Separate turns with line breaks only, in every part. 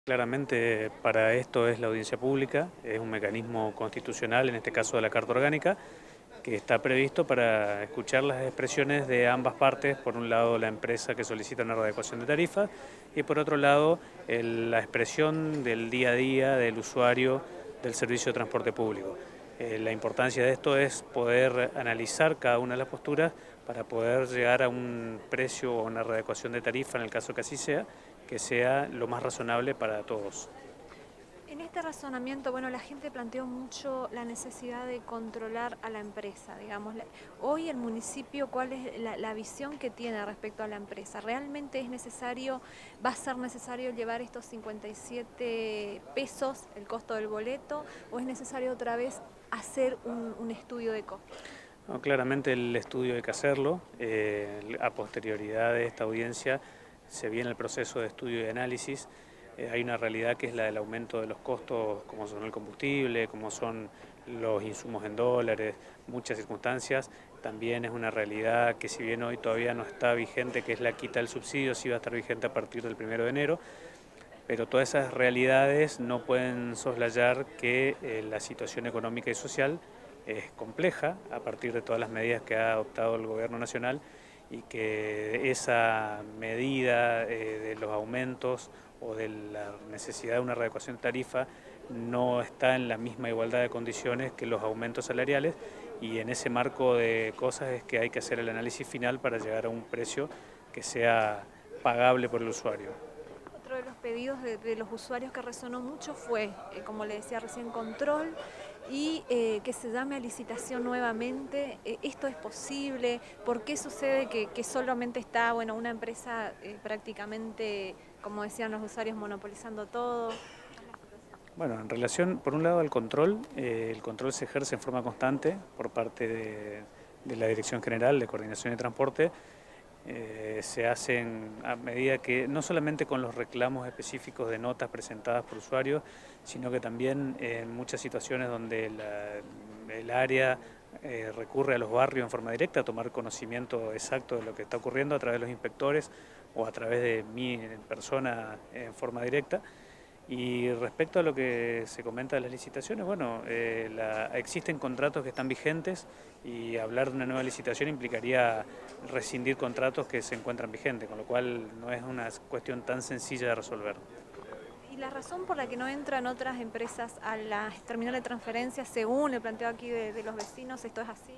Claramente para esto es la audiencia pública, es un mecanismo constitucional, en este caso de la Carta Orgánica, que está previsto para escuchar las expresiones de ambas partes, por un lado la empresa que solicita una readecuación de tarifas y por otro lado la expresión del día a día del usuario del servicio de transporte público. La importancia de esto es poder analizar cada una de las posturas para poder llegar a un precio o una readecuación de tarifa, en el caso que así sea, que sea lo más razonable para todos.
En este razonamiento, bueno, la gente planteó mucho la necesidad de controlar a la empresa, digamos. Hoy el municipio, ¿cuál es la visión que tiene respecto a la empresa? ¿Realmente es necesario, va a ser necesario llevar estos 57 pesos, el costo del boleto, o es necesario otra vez hacer un estudio de costos?
No, claramente el estudio hay que hacerlo. A posterioridad de esta audiencia se viene el proceso de estudio y análisis. Hay una realidad que es la del aumento de los costos, como son el combustible, como son los insumos en dólares, muchas circunstancias. También es una realidad que, si bien hoy todavía no está vigente, que es la quita del subsidio, sí va a estar vigente a partir del 1 de enero. Pero todas esas realidades no pueden soslayar que la situación económica y social es compleja a partir de todas las medidas que ha adoptado el gobierno nacional y que esa medida de los aumentos o de la necesidad de una readecuación de tarifa no está en la misma igualdad de condiciones que los aumentos salariales, y en ese marco de cosas es que hay que hacer el análisis final para llegar a un precio que sea pagable por el usuario.
Otro de los pedidos de los usuarios que resonó mucho fue, como le decía recién, control y que se llame a licitación nuevamente. ¿Esto es posible? ¿Por qué sucede que solamente está una empresa prácticamente, como decían los usuarios, monopolizando todo?
Bueno, en relación, por un lado, al control, el control se ejerce en forma constante por parte de la Dirección General de Coordinación y Transporte. Se hacen a medida que, no solamente con los reclamos específicos de notas presentadas por usuarios, sino que también en muchas situaciones donde el área recurre a los barrios en forma directa a tomar conocimiento exacto de lo que está ocurriendo a través de los inspectores o a través de mí en persona en forma directa. Y respecto a lo que se comenta de las licitaciones, bueno, existen contratos que están vigentes y hablar de una nueva licitación implicaría rescindir contratos que se encuentran vigentes, con lo cual no es una cuestión tan sencilla de resolver.
¿Y la razón por la que no entran otras empresas a la terminal de transferencias, según el planteo aquí de los vecinos, esto es así?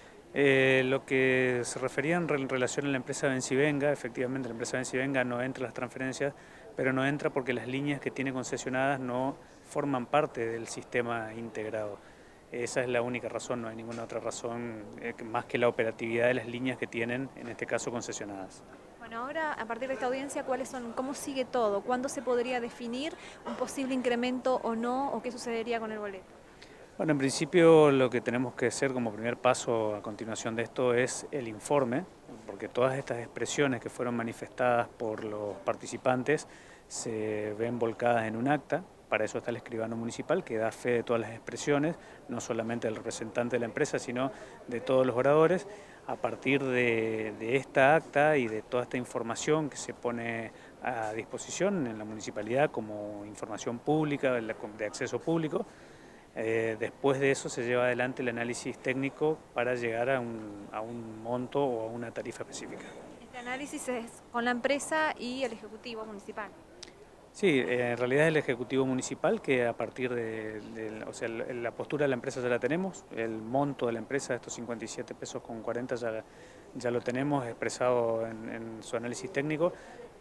Lo que se refería en relación a la empresa Vencivenga, efectivamente la empresa Vencivenga no entra a las transferencias, pero no entra porque las líneas que tiene concesionadas no forman parte del sistema integrado. Esa es la única razón, no hay ninguna otra razón más que la operatividad de las líneas que tienen, en este caso, concesionadas.
Bueno, ahora a partir de esta audiencia, cómo sigue todo? ¿Cuándo se podría definir un posible incremento o no? ¿O qué sucedería con el boleto?
Bueno, en principio lo que tenemos que hacer como primer paso a continuación de esto es el informe, porque todas estas expresiones que fueron manifestadas por los participantes se ven volcadas en un acta. Para eso está el escribano municipal, que da fe de todas las expresiones, no solamente del representante de la empresa, sino de todos los oradores. A partir de esta acta y de toda esta información que se pone a disposición en la municipalidad como información pública, de acceso público, después de eso se lleva adelante el análisis técnico para llegar a un monto o a una tarifa específica.
Este análisis es con la empresa y el Ejecutivo Municipal.
Sí, en realidad es el Ejecutivo Municipal que, a partir o sea, la postura de la empresa ya la tenemos, el monto de la empresa, estos 57 pesos con 40 ya lo tenemos expresado en su análisis técnico.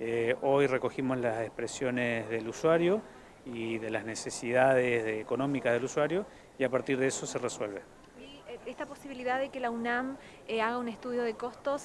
Hoy recogimos las expresiones del usuario y de las necesidades económicas del usuario, y a partir de eso se resuelve.
Y esta posibilidad de que la UNAM haga un estudio de costos,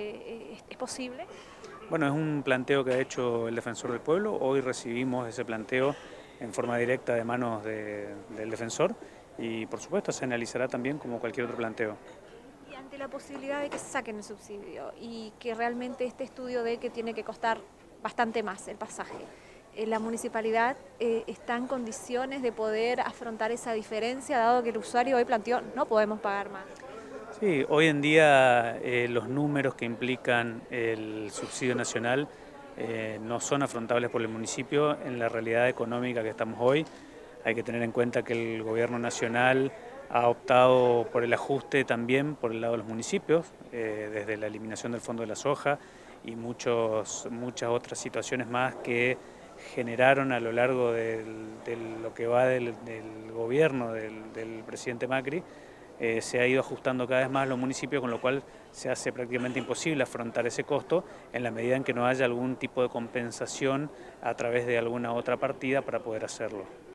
¿es posible?
Bueno, es un planteo que ha hecho el Defensor del Pueblo. Hoy recibimos ese planteo en forma directa de manos del defensor y, por supuesto, se analizará también como cualquier otro planteo.
Y ante la posibilidad de que se saquen el subsidio y que realmente este estudio de que tiene que costar bastante más el pasaje, ¿la municipalidad está en condiciones de poder afrontar esa diferencia, dado que el usuario hoy planteó no podemos pagar más?
Sí, hoy en día los números que implican el subsidio nacional no son afrontables por el municipio en la realidad económica que estamos hoy. Hay que tener en cuenta que el gobierno nacional ha optado por el ajuste también por el lado de los municipios, desde la eliminación del fondo de la soja y muchas otras situaciones más que generaron a lo largo de lo que va del gobierno del presidente Macri, se ha ido ajustando cada vez más los municipios, con lo cual se hace prácticamente imposible afrontar ese costo en la medida en que no haya algún tipo de compensación a través de alguna otra partida para poder hacerlo.